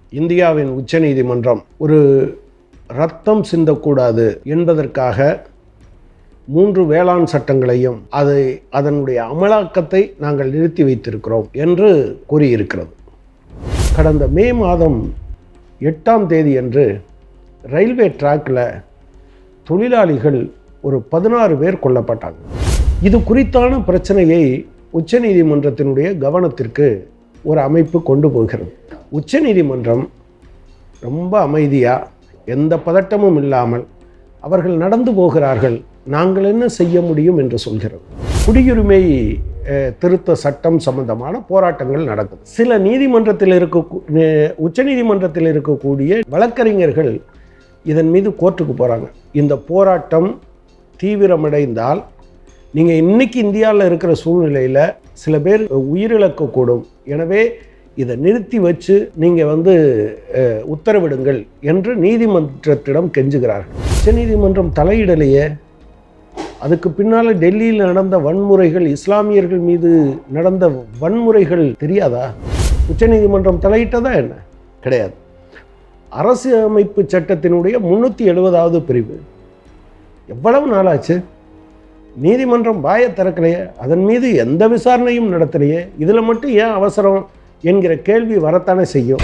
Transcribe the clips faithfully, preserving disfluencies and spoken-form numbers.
இந்தியாவின் உச்சநீதிமன்றம் ஒரு இரத்தம் சிந்தக்கூடாது என்பதற்காக மூன்று வேளாண் சட்டங்களையும் அதை அதனுடைய அமலாக்கத்தை நாங்கள் நிறுத்தி வைத்திருக்கிறோம் என்று கூறியிருக்கிறது. கடந்த மே மாதம் எட்டாம் தேதி அன்று ரயில்வே டிராக்கில் தொழிலாளிகள் ஒரு பதினாறு பேர் கொல்லப்பட்டாங்க. இது குறித்தான பிரச்சனையை உச்சநீதிமன்றத்தினுடைய கவனத்திற்கு ஒரு அமைப்பு கொண்டு போகிறது. உச்சநீதிமன்றம் ரொம்ப அமைதியாக எந்த பதட்டமும் இல்லாமல் அவர்கள் நடந்து போகிறார்கள், நாங்கள் என்ன செய்ய முடியும் என்று சொல்கிறது. குடியுரிமை திருத்த சட்டம் சம்பந்தமான போராட்டங்கள் நடக்குது. சில நீதிமன்றத்தில் இருக்க உச்சநீதிமன்றத்தில் இருக்கக்கூடிய வழக்கறிஞர்கள் இதன் மீது கோர்ட்டுக்கு போகிறாங்க. இந்த போராட்டம் தீவிரமடைந்தால் நீங்கள் இன்றைக்கி இந்தியாவில் இருக்கிற சூழ்நிலையில் சில பேர் உயிரிழக்கக்கூடும், எனவே இதை நிறுத்தி வச்சு நீங்கள் வந்து உத்தரவிடுங்கள் என்று நீதிமன்றத்திடம் கெஞ்சுகிறார்கள். உச்சநீதிமன்றம் தலையிடலையே. அதுக்கு பின்னால் டெல்லியில் நடந்த வன்முறைகள், இஸ்லாமியர்கள் மீது நடந்த வன்முறைகள் தெரியாதா? உச்சநீதிமன்றம் தலையிட்டதா என்ன? கிடையாது. அரசு அமைப்பு சட்டத்தினுடைய முன்னூற்றி எழுபதாவது பிரிவு எவ்வளவு நாளாச்சு? நீதிமன்றம் வாய திறக்கலையே, அதன் மீது எந்த விசாரணையும் நடத்தலையே, இதில் மட்டும் ஏன் அவசரம் என்கிற கேள்வி வரத்தானே செய்யும்.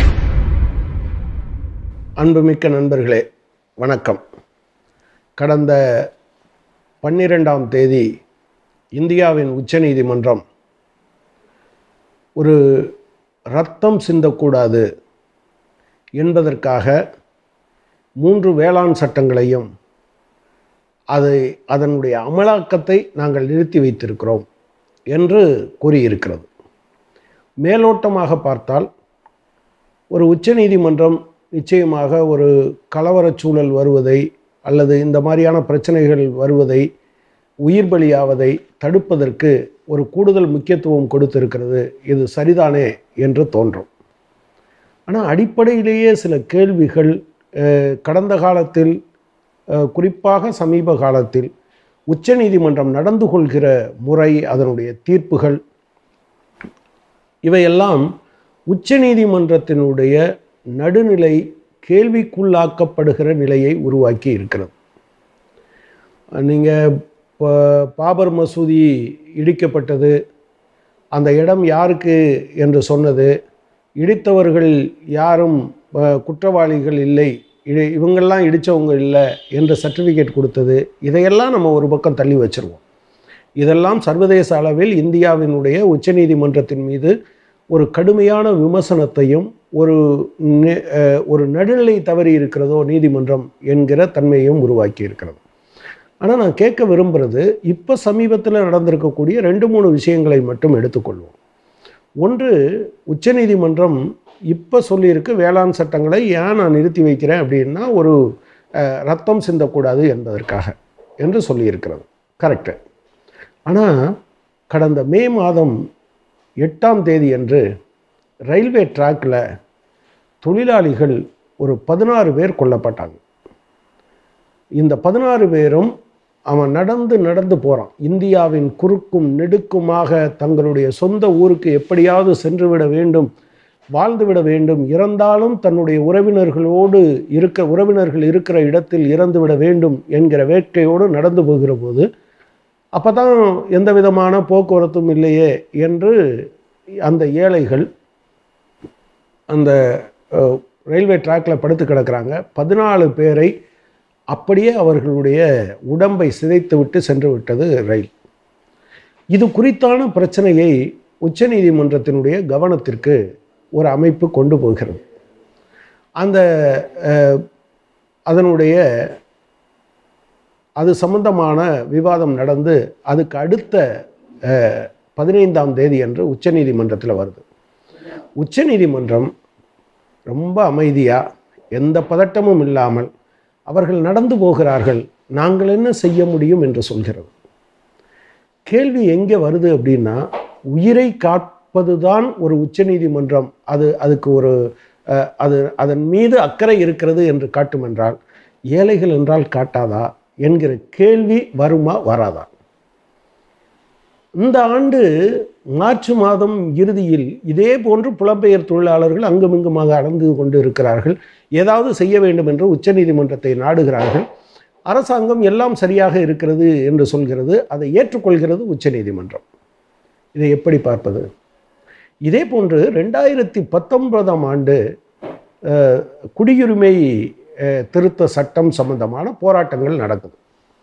அன்புமிக்க நண்பர்களே, வணக்கம். கடந்த பன்னிரெண்டாம் தேதி இந்தியாவின் உச்சநீதிமன்றம் ஒரு இரத்தம் சிந்தக்கூடாது என்பதற்காக மூன்று வேளாண் சட்டங்களையும் அதை அதனுடைய அமலாக்கத்தை நாங்கள் நிறுத்தி வைத்திருக்கிறோம் என்று கூறியிருக்கிறது. மேலோட்டமாக பார்த்தால் ஒரு உச்சநீதிமன்றம் நிச்சயமாக ஒரு கலவரச் சூழல் வருவதை அல்லது இந்த மாதிரியான பிரச்சனைகள் வருவதை, உயிர் பலியாவதை தடுப்பதற்கு ஒரு கூடுதல் முக்கியத்துவம் கொடுத்திருக்கிறது. இது சரிதானே என்று தோன்றும். ஆனால் அடிப்படையிலேயே சில கேள்விகள் கடந்த காலத்தில், குறிப்பாக சமீப காலத்தில் உச்சநீதிமன்றம் நடந்து கொள்கிற முறை, அதனுடைய தீர்ப்புகள், இவையெல்லாம் உச்சநீதிமன்றத்தினுடைய நடுநிலை கேள்விக்குள்ளாக்கப்படுகிற நிலையை உருவாக்கி இருக்கிறது. நீங்கள் பாபர் மசூதி இடிக்கப்பட்டது, அந்த இடம் யாருக்கு என்று சொன்னது, இடித்தவர்கள் யாரும் குற்றவாளிகள் இல்லை, இவங்கெல்லாம் இடித்தவங்க இல்லை என்ற சர்டிஃபிகேட் கொடுத்தது, இதையெல்லாம் நம்ம ஒரு பக்கம் தள்ளி வச்சுருவோம். இதெல்லாம் சர்வதேச அளவில் இந்தியாவினுடைய உச்சநீதிமன்றத்தின் மீது ஒரு கடுமையான விமர்சனத்தையும் ஒரு ஒரு நடுநிலை தவறி இருக்கிறதோ நீதிமன்றம் என்கிற தன்மையும் உருவாக்கி இருக்கிறது. ஆனால் நான் கேட்க விரும்புகிறது, இப்போ சமீபத்தில் நடந்திருக்கக்கூடிய ரெண்டு மூணு விஷயங்களை மட்டும் எடுத்துக்கொள்வோம். ஒன்று, உச்சநீதிமன்றம் இப்போ சொல்லியிருக்கு வேளாண் சட்டங்களை ஏன் நான் நிறுத்தி வைக்கிறேன் அப்படின்னா ஒரு ரத்தம் சிந்தக்கூடாது என்பதற்காக என்று சொல்லியிருக்கிறது. கரெக்டு. ஆனால் கடந்த மே மாதம் எட்டாம் தேதி அன்று ரயில்வே டிராக்கில் தொழிலாளிகள் ஒரு பதினாறு பேர் கொல்லப்பட்டாங்க. இந்த பதினாறு பேரும் அவன் நடந்து நடந்து போகிறான். இந்தியாவின் குறுக்கும் நெடுக்குமாக தங்களுடைய சொந்த ஊருக்கு எப்படியாவது சென்றுவிட வேண்டும், வாழ்ந்துவிட வேண்டும், இறந்தாலும் தன்னுடைய உறவினர்களோடு இருக்க உறவினர்கள் இருக்கிற இடத்தில் இறந்துவிட வேண்டும் என்கிற வேட்கையோடு நடந்து போகிற போது, அப்போ தான் எந்த விதமான போக்குவரத்தும் இல்லையே என்று அந்த ஏழைகள் அந்த ரயில்வே டிராக்கில் படுத்து கிடக்கிறாங்க. பதினாலு பேரை அப்படியே அவர்களுடைய உடம்பை சிதைத்து விட்டு சென்று விட்டது ரயில். இது குறித்தான பிரச்சனையை உச்சநீதிமன்றத்தினுடைய கவனத்திற்கு ஒரு அமைப்பு கொண்டு போகிறது. அந்த அதனுடைய அது சம்பந்தமான விவாதம் நடந்து அதுக்கு அடுத்த பதினைந்தாம் தேதி அன்று உச்சநீதிமன்றத்தில் வருது. உச்சநீதிமன்றம் ரொம்ப அமைதியாக எந்த பதட்டமும் இல்லாமல் அவர்கள் நடந்து போகிறார்கள், நாங்கள் என்ன செய்ய முடியும் என்று சொல்கிறது. கேள்வி எங்கே வருது அப்படின்னா, உயிரை காப்பது தான் ஒரு உச்சநீதிமன்றம் அது அதுக்கு ஒரு அது அதன் மீது அக்கறை இருக்கிறது என்று காட்டுமென்றால், ஏழைகள் என்றால் காட்டாதா என்கிற கேள்வி வருமா வராதா? இந்த ஆண்டு மார்ச் மாதம் இறுதியில் இதே போன்று புலம்பெயர் தொழிலாளர்கள் அங்குமிங்குமாக அடர்ந்து கொண்டு இருக்கிறார்கள். ஏதாவது செய்ய வேண்டும் என்று உச்சநீதிமன்றத்தை நாடுகிறார்கள். அரசாங்கம் எல்லாம் சரியாக இருக்கிறது என்று சொல்கிறது. அதை ஏற்றுக்கொள்கிறது உச்சநீதிமன்றம். இதை எப்படி பார்ப்பது? இதே போன்று ரெண்டாயிரத்தி பத்தொன்பதாம் ஆண்டு குடியுரிமை திருத்த சட்டம் சம்பந்தமான போராட்டங்கள் நடக்குது.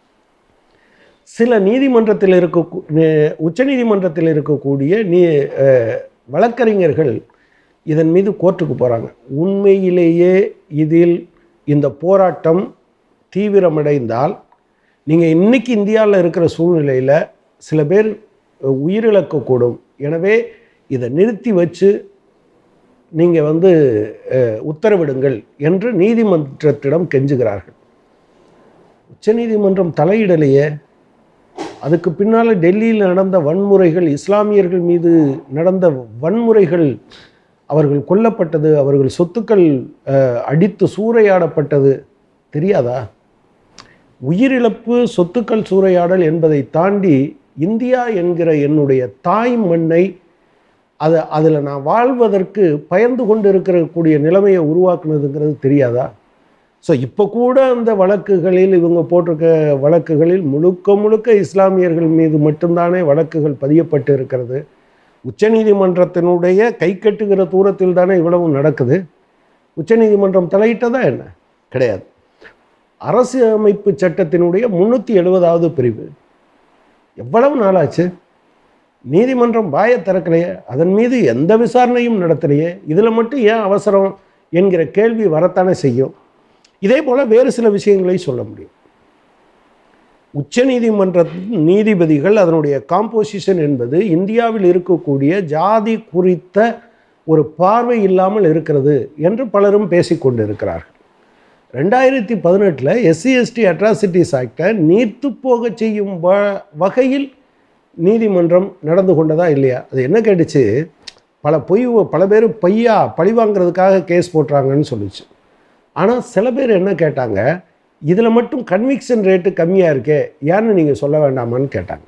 சில நீதிமன்றத்தில் இருக்க உச்ச நீதிமன்றத்தில் இருக்கக்கூடிய நீ வழக்கறிஞர்கள் இதன் மீது கோர்ட்டுக்கு போகிறாங்க. உண்மையிலேயே இதில் இந்த போராட்டம் தீவிரமடைந்தால் நீங்கள் இன்றைக்கி இந்தியாவில் இருக்கிற சூழ்நிலையில் சில பேர் உயிரிழக்கக்கூடும். எனவே இதை நிறுத்தி வச்சு நீங்கள் வந்து உத்தரவிடுங்கள் என்று நீதிமன்றத்திடம் கெஞ்சுகிறார்கள். உச்ச நீதிமன்றம் தலையிடலையே. அதுக்கு பின்னால் டெல்லியில் நடந்த வன்முறைகள், இஸ்லாமியர்கள் மீது நடந்த வன்முறைகள், அவர்கள் கொல்லப்பட்டது, அவர்கள் சொத்துக்கள் அடித்து சூறையாடப்பட்டது தெரியாதா? உயிரிழப்பு, சொத்துக்கள் சூறையாடல் என்பதை தாண்டி இந்தியா என்கிற என்னுடைய தாய் மண்ணை அதை அதில் நான் வாழ்வதற்கு பயந்து கொண்டு இருக்கக்கூடிய நிலைமையை உருவாக்குனதுங்கிறது தெரியாதா? ஸோ இப்போ கூட அந்த வழக்குகளில் இவங்க போட்டிருக்க வழக்குகளில் முழுக்க முழுக்க இஸ்லாமியர்கள் மீது மட்டும்தானே வழக்குகள் பதியப்பட்டு இருக்கிறது. உச்சநீதிமன்றத்தினுடைய கை கட்டுகிற தூரத்தில் தானே இவ்வளவு நடக்குது. உச்சநீதிமன்றம் தலையிட்டதா என்ன? கிடையாது. அரசு அமைப்பு சட்டத்தினுடைய முந்நூற்றி எழுபதாவது பிரிவு எவ்வளவு நாளாச்சு? நீதிமன்றம் வாயை திறக்கலையே, அதன் மீது எந்த விசாரணையும் நடத்தலையே, இதில் மட்டும் ஏன் அவசரம் என்கிற கேள்வி வரத்தானே செய்யும். இதே போல் வேறு சில விஷயங்களை சொல்ல முடியும். உச்ச நீதிமன்ற நீதிபதிகள் அதனுடைய காம்போசிஷன் என்பது இந்தியாவில் இருக்கக்கூடிய ஜாதி குறித்த ஒரு பார்வை இல்லாமல் இருக்கிறது என்று பலரும் பேசிக்கொண்டு இருக்கிறார்கள். ரெண்டாயிரத்தி பதினெட்டில் எஸ்சி எஸ்டி அட்ராசிட்டிஸ் ஆக்டை நீர்த்து போக செய்யும் வ வகையில் நீதிமன்றம் நடந்து கொண்டதா இல்லையா? அது என்ன கேட்டுச்சு, பல பொய் பல பேர் பொய்யா பழி வாங்கிறதுக்காக கேஸ் போட்டுறாங்கன்னு சொல்லிச்சு. ஆனால் சில பேர் என்ன கேட்டாங்க, இதில் மட்டும் கன்விக்ஷன் ரேட்டு கம்மியாக இருக்கே, ஏன்னு நீங்கள் சொல்ல வேண்டாமான்னு கேட்டாங்க.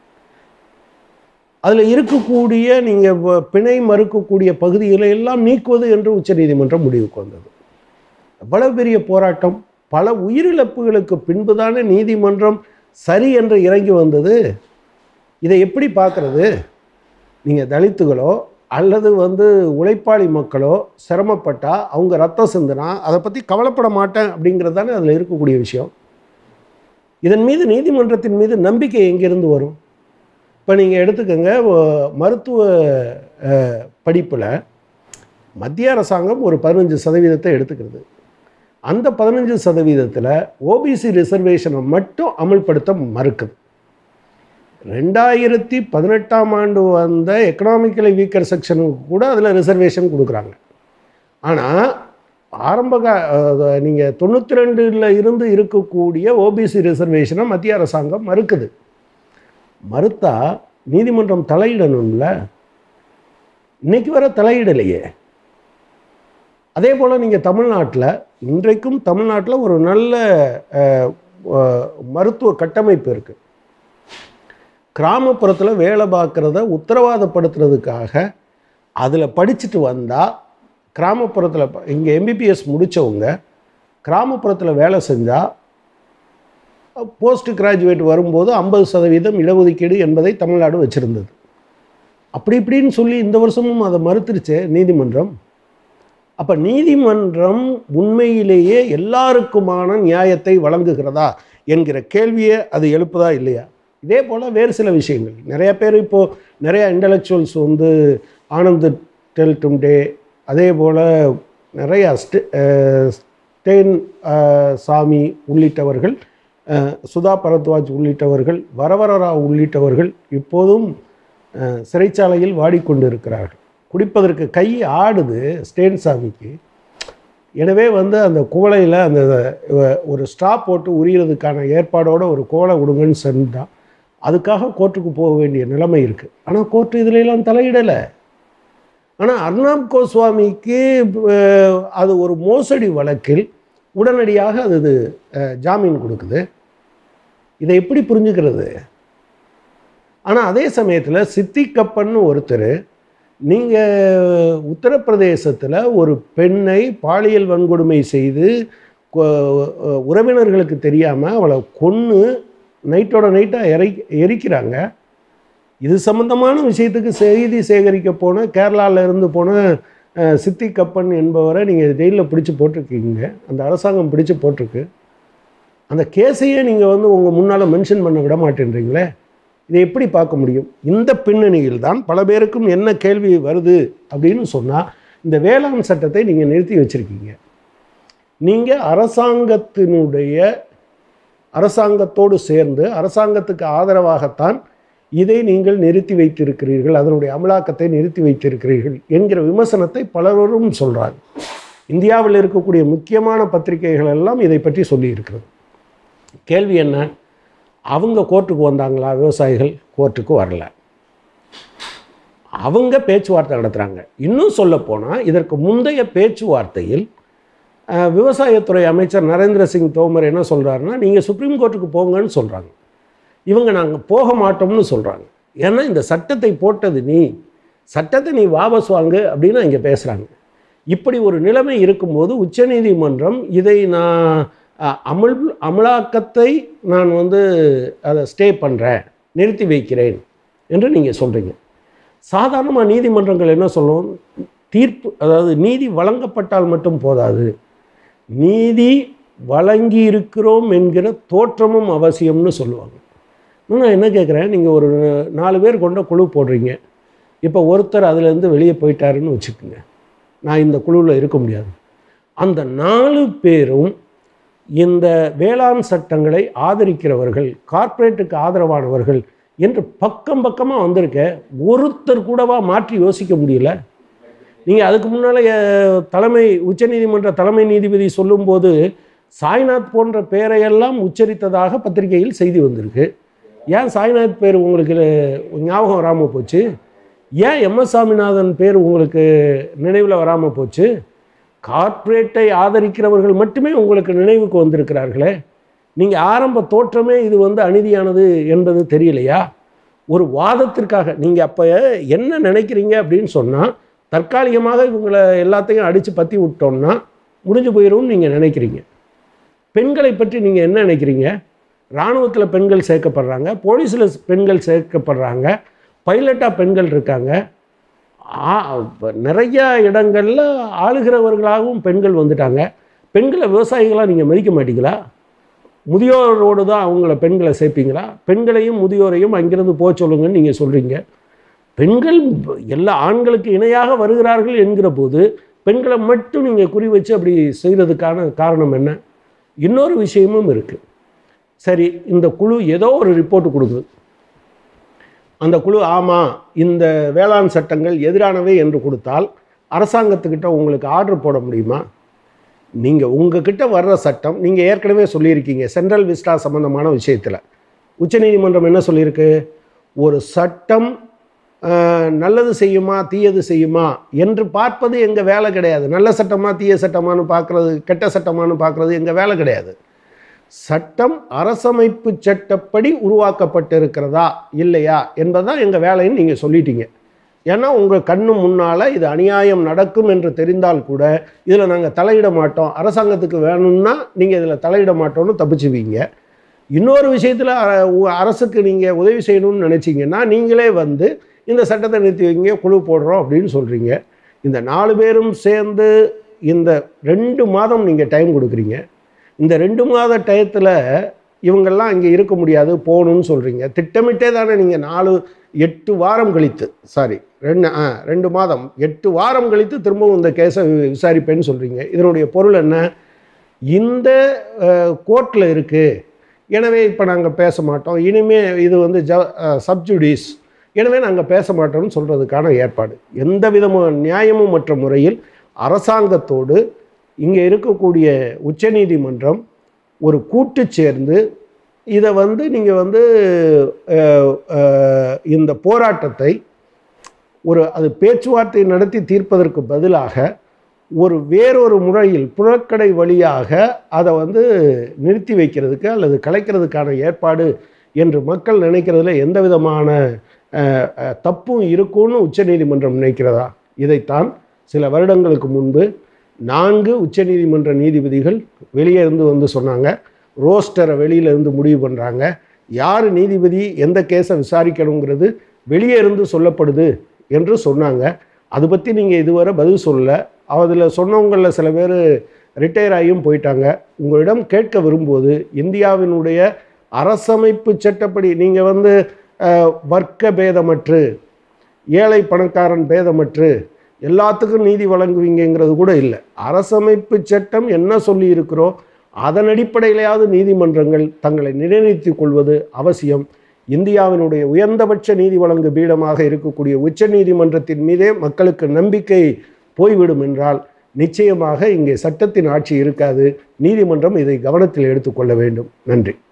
அதில் இருக்கக்கூடிய நீங்கள் பிணை மறுக்கக்கூடிய பகுதிகளை எல்லாம் நீக்குவது என்று உச்சநீதிமன்றம் முடிவுக்கு வந்தது. எவ்வளவு பெரிய போராட்டம், பல உயிரிழப்புகளுக்கு பின்புதானே நீதிமன்றம் சரி என்று இறங்கி வந்தது. இதை எப்படி பார்க்குறது? நீங்கள் தலித்துகளோ அல்லது வந்து உழைப்பாளி மக்களோ சிரமப்பட்டால், அவங்க ரத்தம் சிந்தினா அதை பற்றி கவலைப்பட மாட்டேன் அப்படிங்கிறது தானே அதில் இருக்கக்கூடிய விஷயம். இதன் மீது நீதிமன்றத்தின் மீது நம்பிக்கை எங்கேருந்து வரும்? இப்போ நீங்கள் எடுத்துக்கோங்க, மருத்துவ படிப்பில் மத்திய அரசாங்கம் ஒரு பதினஞ்சு சதவீதத்தை எடுத்துக்கிறது. அந்த பதினஞ்சு சதவீதத்தில் ஓபிசி ரிசர்வேஷனை மட்டும் அமல்படுத்த மறுக்குது. ரெண்டாயிரத்தி பதினெட்டாம் ஆண்டு வந்த எக்கனாமிக்கலி வீக்கர் செக்ஷனுக்கு கூட அதில் ரிசர்வேஷன் கொடுக்குறாங்க. ஆனால் ஆரம்ப நீங்கள் தொண்ணூற்றி ரெண்டில் இருந்து இருக்கக்கூடிய ஓபிசி ரிசர்வேஷனை மத்திய அரசாங்கம் மறுக்குது. மறுத்தா நீதிமன்றம் தலையிடணும்ல. இன்னைக்கு வர தலையிடலையே. அதே போல் நீங்கள் தமிழ்நாட்டில் இன்றைக்கும் தமிழ்நாட்டில் ஒரு நல்ல மருத்துவ கட்டமைப்பு இருக்குது. கிராமப்புறத்தில் வேலை பார்க்குறத உத்தரவாதப்படுத்துறதுக்காக அதில் படிச்சுட்டு வந்தால், கிராமப்புறத்தில் இங்கே எம்பிபிஎஸ் முடித்தவங்க கிராமப்புறத்தில் வேலை செஞ்சால் போஸ்ட் கிராஜுவேட் வரும்போது ஐம்பது சதவீதம் இடஒதுக்கீடு என்பதை தமிழ்நாடு வச்சுருந்தது. அப்படி இப்படின்னு சொல்லி இந்த வருஷமும் அதை மறுத்துருச்சே நீதிமன்றம். அப்போ நீதிமன்றம் உண்மையிலேயே எல்லாருக்குமான நியாயத்தை வழங்குகிறதா என்கிற கேள்வியை அது எழுப்புதா இல்லையா? இதே போல் வேறு சில விஷயங்கள் நிறைய பேர் இப்போது நிறையா இன்டலெக்சுவல்ஸ் வந்து ஆனந்த் டெல்டும்டே, அதே போல் நிறையா ஸ்டே ஸ்டேன் சாமி உள்ளிட்டவர்கள், சுதா பரத்வாஜ் உள்ளிட்டவர்கள், வரவர ராவ் உள்ளிட்டவர்கள் இப்போதும் சிறைச்சாலையில் வாடிக்கொண்டு இருக்கிறார்கள். குடிப்பதற்கு கை ஆடுது ஸ்டேன் சாமிக்கு. எனவே வந்து அந்த குவளையில் அந்த ஒரு ஸ்டாப் போட்டு உரியறதுக்கான ஏற்பாடோடு ஒரு குவளை விடுங்கன்னு சொன்னால் அதுக்காக கோர்ட்டுக்கு போக வேண்டிய நிலைமை இருக்குது. ஆனால் கோர்ட்டு இதிலெல்லாம் தலையிடலை. ஆனால் அர்னாப் கோஸ்வாமிக்கு அது ஒரு மோசடி வழக்கில் உடனடியாக அது ஜாமீன் கொடுக்குது. இதை எப்படி புரிஞ்சுக்கிறது? ஆனால் அதே சமயத்தில் சித்திகப்பன் ஒருத்தர் நீங்கள் உத்தரப்பிரதேசத்தில் ஒரு பெண்ணை பாலியல் வன்கொடுமை செய்து உறவினர்களுக்கு தெரியாமல் அவளை கொன்று நைட்டோட நைட்டாக எரி எரிக்கிறாங்க. இது சம்பந்தமான விஷயத்துக்கு செய்தி சேகரிக்க போன கேரளாவில் இருந்து போன சித்திகப்பன் என்பவரை நீங்கள் ஜெயிலில் பிடிச்சி போட்டிருக்கீங்க. அந்த அரசாங்கம் பிடிச்சி போட்டிருக்கு. அந்த கேஸையே நீங்கள் வந்து உங்கள் முன்னால் மென்ஷன் பண்ண விட மாட்டேன்றீங்களே. இதை எப்படி பார்க்க முடியும்? இந்த பின்னணியில் தான் பல பேருக்கும் என்ன கேள்வி வருது அப்படின்னு சொன்னால், இந்த வேளாண் சட்டத்தை நீங்கள் நிறுத்தி வச்சுருக்கீங்க. நீங்கள் அரசாங்கத்தினுடைய அரசாங்கத்தோடு சேர்ந்து அரசாங்கத்துக்கு ஆதரவாகத்தான் இதை நீங்கள் நிறுத்தி வைத்திருக்கிறீர்கள், அதனுடைய அமலாக்கத்தை நிறுத்தி வைத்திருக்கிறீர்கள் என்கிற விமர்சனத்தை பலரும் சொல்கிறாங்க. இந்தியாவில் இருக்கக்கூடிய முக்கியமான பத்திரிகைகள் எல்லாம் இதை பற்றி சொல்லியிருக்கிறது. கேள்வி என்ன? அவங்க கோர்ட்டுக்கு வந்தாங்களா? விவசாயிகள் கோர்ட்டுக்கு வரல. அவங்க பேச்சுவார்த்தை நடத்துகிறாங்க. இன்னும் சொல்லப்போனால் இதற்கு முந்தைய பேச்சுவார்த்தையில் விவசாயத்துறை அமைச்சர் நரேந்திர சிங் தோமர் என்ன சொல்கிறாருன்னா, நீங்கள் சுப்ரீம் கோர்ட்டுக்கு போங்கன்னு சொல்கிறாங்க. இவங்க நாங்கள் போக மாட்டோம்னு சொல்கிறாங்க. ஏன்னா இந்த சட்டத்தை போட்டது நீ, சட்டத்தை நீ வாபஸ் வாங்கு அப்படின்னு இங்கே பேசுகிறாங்க. இப்படி ஒரு நிலைமை இருக்கும்போது உச்சநீதிமன்றம் இதை நான் அமல் அமலாக்கத்தை நான் வந்து அதை ஸ்டே பண்ணுறேன், நிறுத்தி வைக்கிறேன் என்று நீங்கள் சொல்கிறீங்க. சாதாரணமாக நீதிமன்றங்கள் என்ன சொல்லும்? தீர்ப்பு, அதாவது நீதி வழங்கப்பட்டால் மட்டும் போதாது, நீதி வழங்கி இருக்கிறோம் என்கிற தோற்றமும் அவசியம்னு சொல்லுவாங்க. நான் என்ன கேட்குறேன், நீங்கள் ஒரு நாலு பேர் கொண்ட குழு போடுறீங்க. இப்போ ஒருத்தர் அதிலேருந்து வெளியே போயிட்டாருன்னு வச்சுக்கோங்க, நான் இந்த குழுவில் இருக்க முடியாது. அந்த நாலு பேரும் இந்த வேளாண் சட்டங்களை ஆதரிக்கிறவர்கள், கார்ப்பரேட்டுக்கு ஆதரவானவர்கள் என்று பக்கம் பக்கமாக வந்திருக்க, ஒருத்தர் கூடவா மாற்றி யோசிக்க முடியல? நீங்கள் அதுக்கு முன்னால் தலைமை உச்சநீதிமன்ற தலைமை நீதிபதி சொல்லும்போது சாய்நாத் போன்ற பெயரையெல்லாம் உச்சரித்ததாக பத்திரிகையில் செய்தி வந்திருக்கு. ஏன் சாய்நாத் பேர் உங்களுக்கு ஞாபகம் வராமல் போச்சு? ஏன் எம் எஸ் சாமிநாதன் பேர் உங்களுக்கு நினைவில் வராமல் போச்சு? கார்ப்பரேட்டை ஆதரிக்கிறவர்கள் மட்டுமே உங்களுக்கு நினைவுக்கு வந்திருக்கிறார்களே. நீங்கள் ஆரம்ப தோற்றமே இது வந்து அநீதியானது என்பது தெரியலையா? ஒரு வாதத்திற்காக நீங்கள் அப்போ என்ன நினைக்கிறீங்க அப்படின்னு சொன்னால், தற்காலிகமாக இவங்களை எல்லாத்தையும் அடித்து பற்றி விட்டோம்னா முடிஞ்சு போயிடும் நீங்கள் நினைக்கிறீங்க. பெண்களை பற்றி நீங்கள் என்ன நினைக்கிறீங்க? இராணுவத்தில் பெண்கள் சேர்க்கப்படுறாங்க, போலீஸில் பெண்கள் சேர்க்கப்படுறாங்க, பைலட்டாக பெண்கள் இருக்காங்க, நிறையா இடங்களில் ஆளுகிறவர்களாகவும் பெண்கள் வந்துட்டாங்க. பெண்களை விவசாயிகளாக நீங்கள் மதிக்க மாட்டீங்களா? முதியோரோடு தான் அவங்கள பெண்களை சேர்ப்பீங்களா? பெண்களையும் முதியோரையும் அங்கிருந்து போக சொல்லுங்கன்னு நீங்கள் சொல்கிறீங்க. பெண்கள் எல்லா ஆண்களுக்கு இணையாக வருகிறார்கள் என்கிற போது பெண்களை மட்டும் நீங்கள் குறி வச்சு அப்படி செய்கிறதுக்கான காரணம் என்ன? இன்னொரு விஷயமும் இருக்குது. சரி, இந்த குழு ஏதோ ஒரு ரிப்போர்ட் கொடுக்குது. அந்த குழு ஆமாம் இந்த வேளாண் சட்டங்கள் எதிரானவை என்று கொடுத்தால் அரசாங்கத்துக்கிட்ட உங்களுக்கு ஆர்டர் போட முடியுமா? நீங்கள் உங்ககிட்ட வர்ற சட்டம், நீங்கள் ஏற்கனவே சொல்லியிருக்கீங்க சென்ட்ரல் விஸ்டா சம்பந்தமான விஷயத்தில் உச்சநீதிமன்றம் என்ன சொல்லியிருக்கு? ஒரு சட்டம் நல்லது செய்யுமா தீயது செய்யுமா என்று பார்ப்பது எங்கள் வேலை கிடையாது. நல்ல சட்டமா தீய சட்டமானு பார்க்குறது, கெட்ட சட்டமானு பார்க்குறது எங்கள் வேலை கிடையாது. சட்டம் அரசமைப்பு சட்டப்படி உருவாக்கப்பட்டிருக்கிறதா இல்லையா என்பதுதான் எங்கள் வேலைன்னு நீங்கள் சொல்லிட்டீங்க. ஏன்னா உங்கள் கண்ணு முன்னால் இது அநியாயம் நடக்கும் என்று தெரிந்தால் கூட இதில் நாங்கள் தலையிட மாட்டோம், அரசாங்கத்துக்கு வேணும்னா நீங்கள் இதில் தலையிட மாட்டோம்னு தப்பிச்சுவீங்க. இன்னொரு விஷயத்தில் அரசுக்கு நீங்கள் உதவி செய்யணும்னு நினச்சிங்கன்னா நீங்களே வந்து இந்த சட்டத்தை நிறுத்தி வைங்க, குழு போடுறோம் அப்படின்னு சொல்கிறீங்க. இந்த நாலு பேரும் சேர்ந்து இந்த ரெண்டு மாதம் நீங்கள் டைம் கொடுக்குறீங்க. இந்த ரெண்டு மாத டயத்தில் இவங்கெல்லாம் இங்கே இருக்க முடியாது போகணும்னு சொல்கிறீங்க. திட்டமிட்டே தானே நீங்கள் நாலு எட்டு வாரம் கழித்து சாரி ரெண்டு ஆ ரெண்டு மாதம் எட்டு வாரம் கழித்து திரும்பவும் இந்த கேஸை விசாரிப்பேன்னு சொல்கிறீங்க. இதனுடைய பொருள் என்ன? இந்த கோர்ட்டில் இருக்குது, எனவே இப்போ நாங்கள் பேச மாட்டோம், இனிமேல் இது வந்து ஜ சப்ஜுடிஸ், எனவே நாங்கள் பேச மாட்டோம்னு சொல்கிறதுக்கான ஏற்பாடு. எந்த விதமான நியாயமும் மற்ற முறையில் அரசாங்கத்தோடு இங்கே இருக்கக்கூடிய உச்சநீதிமன்றம் ஒரு கூட்டு சேர்ந்து இதை வந்து நீங்கள் வந்து இந்த போராட்டத்தை ஒரு அது பேச்சுவார்த்தை நடத்தி தீர்ப்பதற்கு பதிலாக ஒரு வேறொரு முறையில் புறக்கடை வழியாக அதை வந்து நிறுத்தி வைக்கிறதுக்கு அல்லது கலைக்கிறதுக்கான ஏற்பாடு என்று மக்கள் நினைக்கிறதுல எந்த விதமான தப்பும் இருக்கும்னு உச்சநீதிமன்றம் நினைக்கிறதா? இதைத்தான் சில வருடங்களுக்கு முன்பு நான்கு உச்சநீதிமன்ற நீதிபதிகள் வெளியே இருந்து வந்து சொன்னாங்க. ரோஸ்டரை வெளியிலேருந்து முடிவு பண்ணுறாங்க. யார் நீதிபதி எந்த கேஸை விசாரிக்கணுங்கிறது வெளியே இருந்து சொல்லப்படுது என்று சொன்னாங்க. அதை பற்றி நீங்கள் இதுவரை பதில் சொல்லலை. அதில் சொன்னவங்களில் சில பேர் ரிட்டையர் ஆகியும் போயிட்டாங்க. உங்களிடம் கேட்க விரும்புவது, இந்தியாவினுடைய அரசமைப்பு சட்டப்படி நீங்கள் வந்து வர்க்க பேதமற்று, ஏழை பணக்காரன் பேதமற்று எல்லாத்துக்கும் நீதி வழங்குவீங்கிறது கூட இல்லை. அரசமைப்பு சட்டம் என்ன சொல்லி இருக்கிறோ அதன் அடிப்படையிலேயாவது நீதிமன்றங்கள் தங்களை நிலைநிறுத்திக் கொள்வது அவசியம். இந்தியாவினுடைய உயர்ந்தபட்ச நீதி வழங்கு பீடமாக இருக்கக்கூடிய உச்ச நீதிமன்றத்தின் மீதே மக்களுக்கு நம்பிக்கை போய்விடும் என்றால் நிச்சயமாக இங்கே சட்டத்தின் ஆட்சி இருக்காது. நீதிமன்றம் இதை கவனத்தில் எடுத்துக்கொள்ள வேண்டும். நன்றி.